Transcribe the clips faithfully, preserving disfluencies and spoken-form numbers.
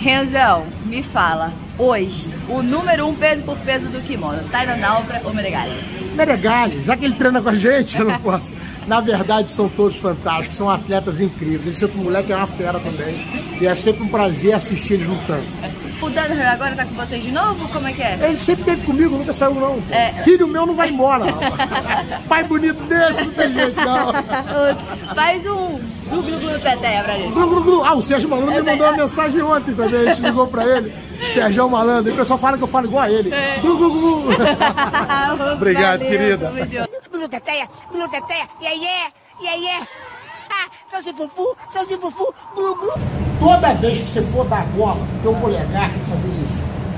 Renzão, me fala, hoje, o número um peso por peso do kimono, Tainan Naupra ou Meregali? Meregali, já que ele treina com a gente, eu não posso. Na verdade, são todos fantásticos, são atletas incríveis. Esse outro moleque é uma fera também. E é sempre um prazer assistir eles lutando. O Danaher agora tá com vocês de novo? Como é que é? Ele sempre esteve comigo, nunca saiu não. É... Filho meu não vai embora. Pai bonito desse, não tem jeito não. Faz um glu glu glu teteia pra gente. Glu glu glu. Ah, o Sérgio Malandro me mandou uma mensagem ontem também, a gente ligou pra ele. Sérgio Malandro, e o pessoal fala que eu falo igual a ele. É. Glu glu glu. Obrigado, valeu, querida. Glu teteia, glu teteia, yeah yeah, yeah yeah. Salsi fufu, salsi fufu, glu glu. Toda vez que você for dar bola, teu polegar tem que fazer isso.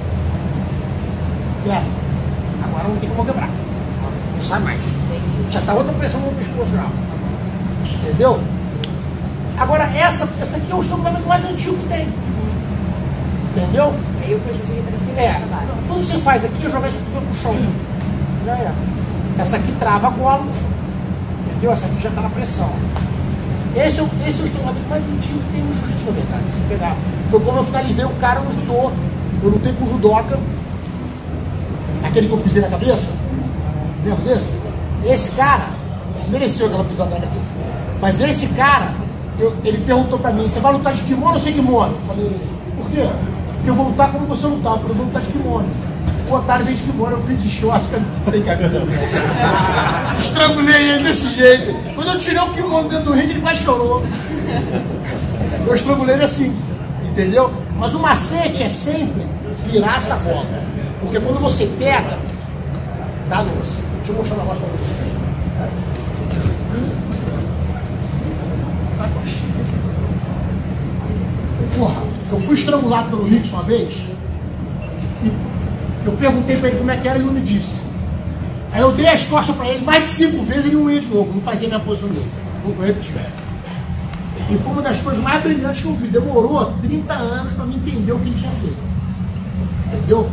Pera, agora não tem como quebrar. Não sai mais. Já tá outra pressão no pescoço já. Entendeu? Agora essa, essa aqui é o estrangulamento mais antigo que tem. Entendeu? Aí eu puxo assim pra cima. É, tudo que você faz aqui é jogar esse cotovelo pro chão. Já é. Essa aqui trava a gola. Entendeu? Essa aqui já tá na pressão. Esse é, o, esse é o estrangulamento mais antigo que tem no jiu-jitsu, na verdade. Se pegar. Foi quando eu finalizei o cara no judô. Eu lutei com o judoca. Aquele que eu pisei na cabeça. Lembra desse? Esse cara mereceu aquela pisada na cabeça. Mas esse cara, eu, ele perguntou pra mim: você vai lutar de kimono ou sem kimono? Eu falei: por quê? Porque eu vou lutar como você lutava. Eu falei: eu vou lutar de kimono. O otário veio de kimono, eu fui de short, sem camisa. Estrangulei ele desse jeito. Quando eu tirei o kimono dentro do ringue, ele quase chorou. Eu estrangulei ele assim, entendeu? Mas o macete é sempre virar essa bola. Porque quando você pega, dá luz. Deixa eu mostrar um negócio pra você. Porra, eu fui estrangulado pelo Rickson uma vez. E eu perguntei pra ele como é que era e ele não me disse. Aí eu dei as costas pra ele mais de cinco vezes e ele não ia de novo, não fazia minha posição dele. Vou repetir. E foi uma das coisas mais brilhantes que eu vi. Demorou trinta anos pra me entender o que ele tinha feito. Entendeu?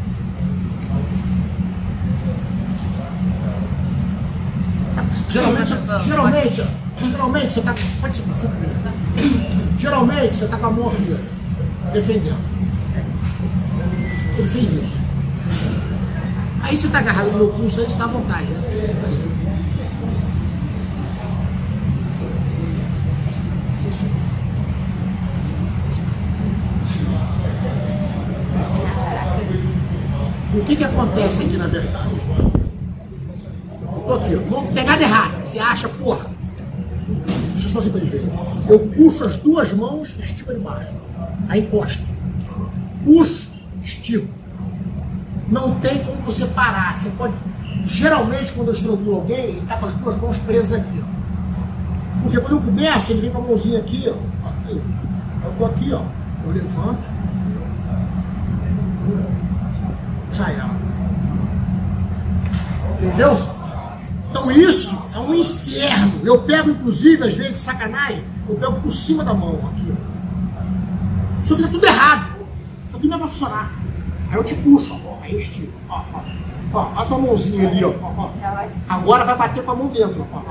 Geralmente, geralmente, geralmente você tá. Pode ser, geralmente você tá com a mão aqui, defendendo. Ele fez isso. Aí você tá agarrado no meu pulso, aí você tá à vontade, né? O que que acontece aqui na verdade? Eu tô aqui, ó. Pegada errada. Você acha, porra. Deixa eu só assim pra eles verem. Eu puxo as duas mãos e estico de baixo. Aí encosta. Puxo, estico. Não tem como você parar. Você pode. Geralmente, quando eu estrangulo alguém, ele tá com as duas mãos presas aqui, ó. Porque quando eu começo, ele vem com a mãozinha aqui, ó. Aqui. Eu tô aqui, ó. Eu levanto. Já é. Entendeu? Então isso é um inferno. Eu pego, inclusive, às vezes, de sacanagem, eu pego por cima da mão aqui, ó. Só que tá tudo errado. Isso aqui não vai funcionar. Aí eu te puxo, ó. Aí eu estiro. Ó, ó. Ó, a tua mãozinha ali, ó. Ó. Agora vai bater com a mão dentro, ó.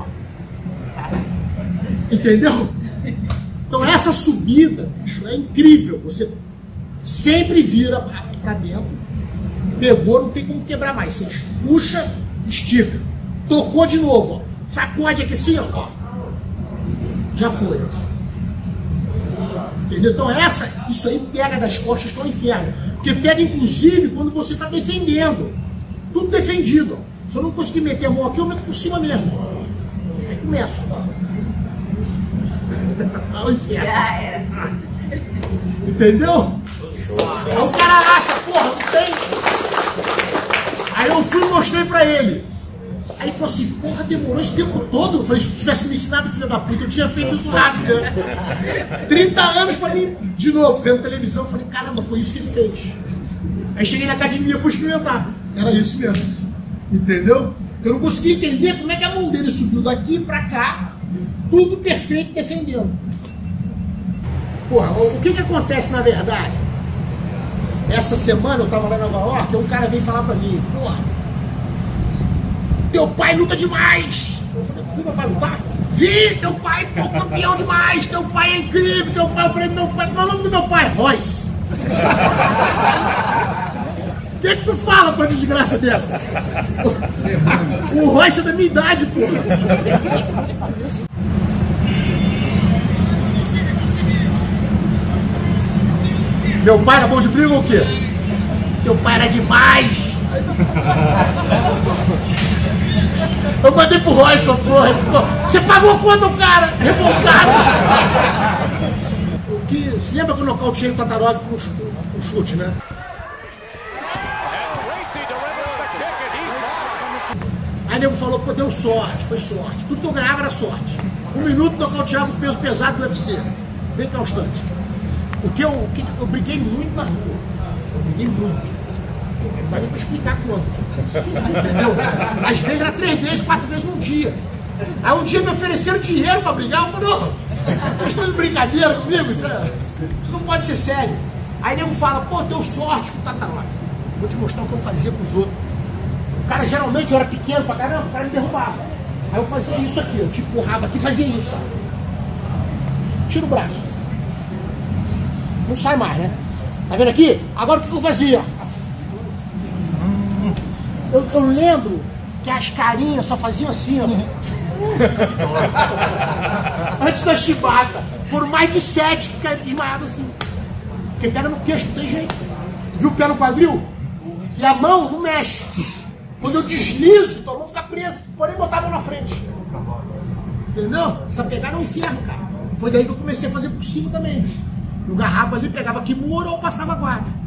Entendeu? Então essa subida, bicho, é incrível. Você sempre vira pra dentro. Pegou, não tem como quebrar mais. Você puxa, estica. Tocou de novo, ó. Sacode aqui assim, ó. Já foi, ó. Entendeu? Então essa, isso aí pega das costas para o inferno. Porque pega inclusive quando você está defendendo. Tudo defendido, ó. Se eu não conseguir meter a mão aqui, eu meto por cima mesmo. Aí começa, ó. Olha o inferno. Entendeu? Aí o cara acha, porra, não tem. Aí eu fui e mostrei pra ele. Aí ele falou assim, porra, demorou esse tempo todo. Eu falei, se tu tivesse me ensinado, filho da puta, eu tinha feito isso rápido, né? trinta anos pra mim, de novo, vendo televisão. Eu falei, caramba, foi isso que ele fez. Aí cheguei na academia e fui experimentar. Era isso mesmo. Entendeu? Eu não conseguia entender como é que a mão dele subiu daqui pra cá, tudo perfeito, defendendo. Porra, o que que acontece na verdade? Essa semana eu tava lá em Nova York e um cara veio falar pra mim, porra, teu pai luta demais. Eu falei, viu meu pai lutar? Vi, teu pai é campeão demais, teu pai é incrível, teu pai, eu falei, meu pai, qual é o nome do meu pai? Royce. O que que tu fala com a desgraça dessa? O, o Royce é da minha idade, porra. Meu pai era bom de briga ou o quê? Teu pai era demais. Eu mandei pro Royce, porra. Ele ficou, você pagou quanto, cara? Revoltado. O que, se lembra que eu nocauteei o Tatarov com um chute, né? Aí o nego falou, pô, deu sorte, foi sorte. Tudo que eu ganhava era sorte. Um minuto nocauteava o peso pesado do U F C. Vem cá um instante. O que eu, o que eu briguei muito na rua. Eu briguei muito. Não dá nem pra explicar quanto. Entendeu? Às vezes era três vezes, quatro vezes num dia. Aí um dia me ofereceram dinheiro pra brigar. Eu falei, não, vocês estão de brincadeira comigo? Isso, é, isso não pode ser sério. Aí o nego fala, pô, deu sorte com o Tatarov. Vou te mostrar o que eu fazia com os outros. O cara geralmente eu era pequeno pra caramba, o cara me derrubava. Aí eu fazia isso aqui, eu te empurrava aqui e fazia isso. Ó. Tira o braço. Não sai mais, né? Tá vendo aqui? Agora o que eu fazia? Eu, eu lembro que as carinhas só faziam assim, ó. Antes da chibata. Foram mais de sete que caíram desmaiados assim. Porque pega no queixo, não tem jeito. Viu o pé no quadril? E a mão não mexe. Quando eu deslizo, então eu vou ficar preso. Porém, botar a mão na frente. Entendeu? Essa pegada é um inferno, cara. Foi daí que eu comecei a fazer por cima também. Eu agarrava ali, pegava Kimura ou passava guarda.